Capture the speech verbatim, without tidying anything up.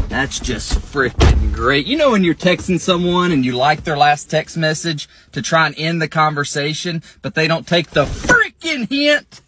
That's just freaking great. You know when you're texting someone and you like their last text message to try and end the conversation, but they don't take the freaking hint?